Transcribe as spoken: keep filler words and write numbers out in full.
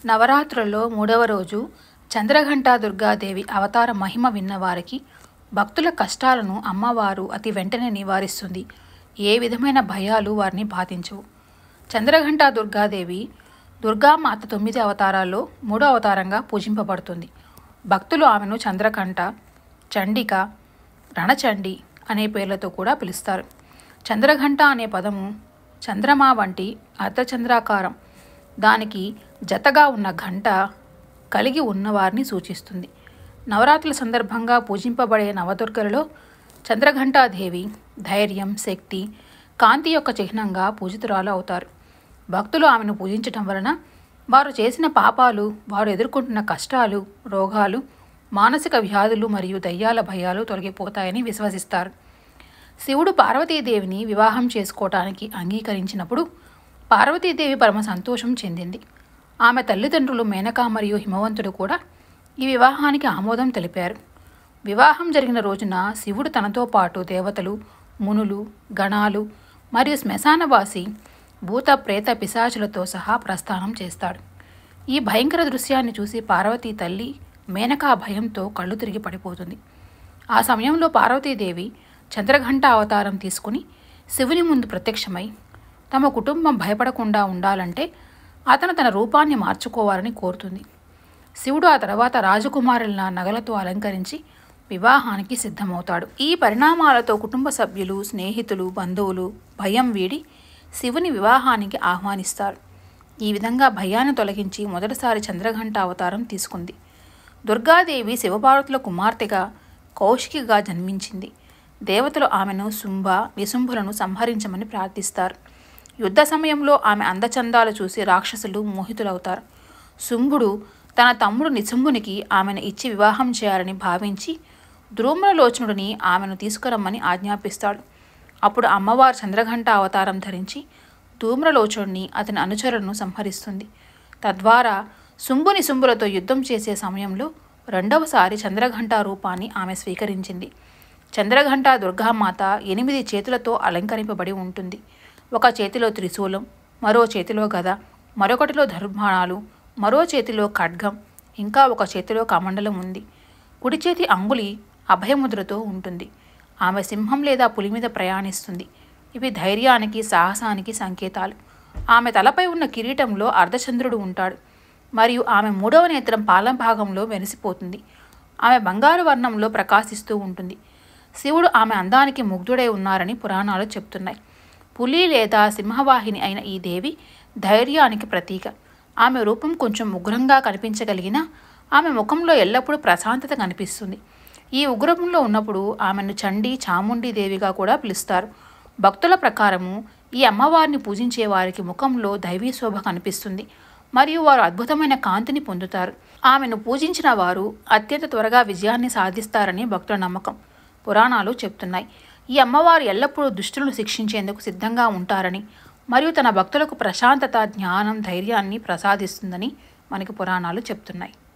నవరాత్రుల్లో మూడవ రోజు చంద్రఘంటా దుర్గాదేవి అవతార మహిమ విన్నవారికి భక్తుల కష్టాలను అమ్మవారు అతి వెంటనే నివారిస్తుంది. ఏ విధమైన భయాలు వారిని బాధించవు. చంద్రఘంటా దుర్గాదేవి దుర్గామాత తొమ్మిది అవతారాల్లో మూడో అవతారంగా పూజింపబడుతుంది. భక్తులు ఆమెను చంద్రకంఠ, చండిక, రణచండి అనే పేర్లతో కూడా పిలుస్తారు. చంద్రఘంట అనే పదము చంద్రమా వంటి అర్ధచంద్రాకారం దానికి జతగా ఉన్న ఘంట కలిగి ఉన్నవారిని సూచిస్తుంది. నవరాత్రుల సందర్భంగా పూజింపబడే నవదుర్గలలో చంద్రఘంటాదేవి ధైర్యం, శక్తి, కాంతి యొక్క చిహ్నంగా పూజితురాలు అవుతారు. భక్తులు ఆమెను పూజించటం వలన వారు చేసిన పాపాలు, వారు ఎదుర్కొంటున్న కష్టాలు, రోగాలు, మానసిక వ్యాధులు మరియు దయ్యాల భయాలు తొలగిపోతాయని విశ్వసిస్తారు. శివుడు పార్వతీదేవిని వివాహం చేసుకోవటానికి అంగీకరించినప్పుడు పార్వతీదేవి పరమ సంతోషం చెందింది. ఆమె తల్లిదండ్రులు మేనక మరియు హిమవంతుడు కూడా ఈ వివాహానికి ఆమోదం తెలిపారు. వివాహం జరిగిన రోజున శివుడు తనతో పాటు దేవతలు, మునులు, గణాలు మరియు శ్మశానవాసి భూత ప్రేత పిశాచులతో సహా ప్రస్థానం చేస్తాడు. ఈ భయంకర దృశ్యాన్ని చూసి పార్వతీ తల్లి మేనక భయంతో కళ్ళు తిరిగి పడిపోతుంది. ఆ సమయంలో పార్వతీదేవి చంద్రఘంట అవతారం తీసుకుని శివుని ముందు ప్రత్యక్షమై తమ కుటుంబం భయపడకుండా ఉండాలంటే అతను తన రూపాన్ని మార్చుకోవాలని కోరుతుంది. శివుడు ఆ తర్వాత రాజకుమారుల నగలతో అలంకరించి వివాహానికి సిద్ధమవుతాడు. ఈ పరిణామాలతో కుటుంబ సభ్యులు, స్నేహితులు, బంధువులు భయం వీడి శివుని వివాహానికి ఆహ్వానిస్తారు. ఈ విధంగా భయాన్ని తొలగించి మొదటిసారి చంద్రఘంట అవతారం తీసుకుంది. దుర్గాదేవి శివపార్వతుల కుమార్తెగా కౌశికిగా జన్మించింది. దేవతలు ఆమెను శుంభ, నిశుంభులను సంహరించమని ప్రార్థిస్తారు. యుద్ధ సమయంలో ఆమె అందచందాలు చూసి రాక్షసులు మోహితులవుతారు. శుంభుడు తన తమ్ముడు నిశుంభునికి ఆమెను ఇచ్చి వివాహం చేయాలని భావించి ద్రుమ్రలోచనుడిని ఆమెను తీసుకురమ్మని ఆజ్ఞాపిస్తాడు. అప్పుడు అమ్మవారు చంద్రఘంట అవతారం ధరించి ధూమ్రలోచనుడిని, అతని అనుచరులను సంహరిస్తుంది. తద్వారా శుంభుని శుంభులతో యుద్ధం చేసే సమయంలో రెండవసారి చంద్రఘంట రూపాన్ని ఆమె స్వీకరించింది. చంద్రఘంట దుర్గామాత ఎనిమిది చేతులతో అలంకరింపబడి ఉంటుంది. ఒక చేతిలో త్రిశూలం, మరో చేతిలో గద, మరొకటిలో ధనుర్బాణాలు, మరో చేతిలో ఖడ్గం, ఇంకా ఒక చేతిలో కమండలం ఉంది. కుడి చేతి అంగుళి అభయముద్రతో ఉంటుంది. ఆమె సింహం లేదా పులి మీద ప్రయాణిస్తుంది. ఇవి ధైర్యానికి, సాహసానికి సంకేతాలు. ఆమె తలపై ఉన్న కిరీటంలో అర్ధచంద్రుడు ఉంటాడు మరియు ఆమె మూడవ నేత్రం పాలం భాగంలో మెరిసిపోతుంది. ఆమె బంగారు వర్ణంలో ప్రకాశిస్తూ ఉంటుంది. శివుడు ఆమె అందానికి ముగ్ధుడై ఉన్నారని పురాణాలు చెప్తున్నాయి. పులి లేదా సింహవాహిని అయిన ఈ దేవి ధైర్యానికి ప్రతీక. ఆమె రూపం కొంచెం ఉగ్రంగా కనిపించగలిగినా ఆమె ముఖంలో ఎల్లప్పుడూ ప్రశాంతత కనిపిస్తుంది. ఈ ఉగ్రంలో ఉన్నప్పుడు ఆమెను చండీ, చాముండీ దేవిగా కూడా పిలుస్తారు. భక్తుల ప్రకారము ఈ అమ్మవారిని పూజించే వారికి ముఖంలో దైవీ శోభ కనిపిస్తుంది మరియు వారు అద్భుతమైన కాంతిని పొందుతారు. ఆమెను పూజించిన వారు అత్యంత త్వరగా విజయాన్ని సాధిస్తారని భక్తుల నమ్మకం. పురాణాలు చెప్తున్నాయి. ఈ అమ్మవారు ఎల్లప్పుడూ దుష్టులను శిక్షించేందుకు సిద్ధంగా ఉంటారని మరియు తన భక్తులకు ప్రశాంతత, జ్ఞానం, ధైర్యాన్ని ప్రసాదిస్తుందని మనకి పురాణాలు చెప్తున్నాయి.